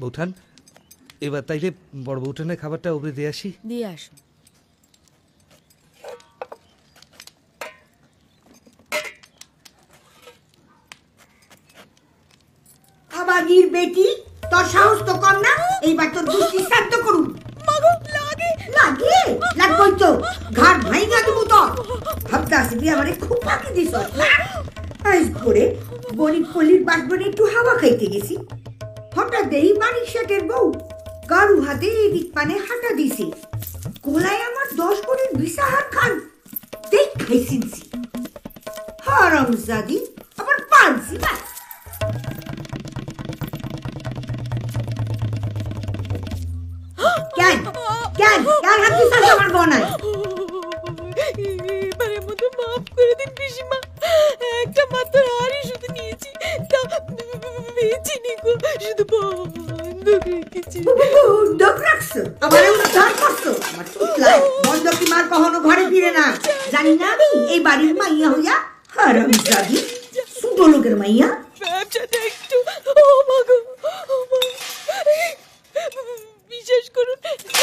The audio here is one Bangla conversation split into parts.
বৌঠান, এবার তাইলে বড় বৌঠানের খাবারটা উপরে দিয়ে আসি। দিয়ে আসো। আবাগির বেটি, তোর সাহস তো কম না, এইবার তোর দুষ্টি শ্রাদ্ধ করুন। লাগে লাগে লাগবই তো, ঘাট ভাইঙ্গা দেবো তোর। ভাবতাছি তুই আমারে খুব ফাঁকি দিস না। আজ করে গরিব পল্লীর বাসবনে একটু হাওয়া খাইতে গেছি, হঠাৎ দেই মানিক শেঠের বউ গাড়ু হাতে এদিক পানে হাঁটা দিছে। গোলায় আমার 10 কোটির ভিসা হাত খান দেখ খাইছিনছি। হারামজাদি আবার পানছি না। কেন কেন কেন হাত দিছ আমার বনায়? এবারের মতো মাফ করে দিন পিসিমা, একটা মাত্র হাড়ি শুধু নিয়েছি, তা বেচিনি গো, শুধু বন্ধক রেখেছি। বন্ধক রাখছো, আমারে উদ্ধার করছো। আমার তুতলায় বন্ধকি মার কখনো ঘরে ফিরে না, জানি না আমি এই বাড়ির মাইয়া হইয়া? হারামজাদি ছোট লোকের মাইয়া। ব্যবসাটা একটু ও মা গো, ও মা, বিশেষ করুন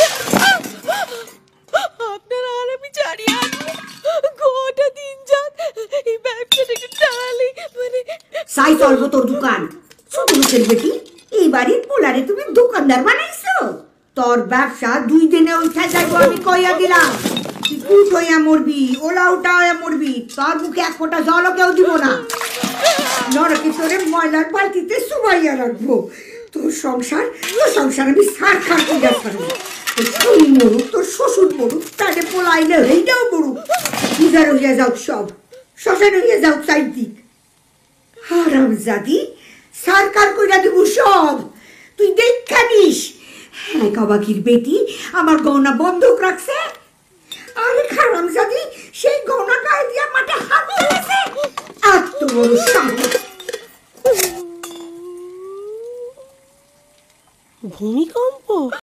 আপনার আর আমি ছাড়িয়ে আনবো, গোটা দিন যাক এই ব্যবসাটা একটু টানালেই মানে। সাই চলবো তোর দোকান। ছোট লোকের বেটি, এই বাড়ির পোলারে তুমি দোকানদার বানাইছো? তোর ব্যবসা 2 দিনে উঠা যাইবো আমি কইয়া দিলাম। তুই কুট হইয়া মরবি, ওলা উঠা হইয়া মরবি, তোর মুখে এক ফোঁটা জলও কেউ দিব না। নরকে তোরে ময়লার বালতিতে চুবাইয়া রাখবো। তোর সংসার আমি সারখার কইয়া ছাড়বো। তুই মরুক, তোর শ্বশুর মরুক, তাহলে পোলাইলে হইটাও মরুক, পূজার হইয়া যাও, সব শ্মশান হইয়া যাও চারিদিক। হারামজাদি সরকার কইরা দিব সব, তুই দেখা নিস। হ্যাঁ কাবাকির বেটি আমার গহনা বন্ধক রাখছে। আরে হারামজাদি সেই গহনা গায়ে দিয়া মাঠে হাত ফেলেছে। এত বড় সাহস! ভূমিকম্প।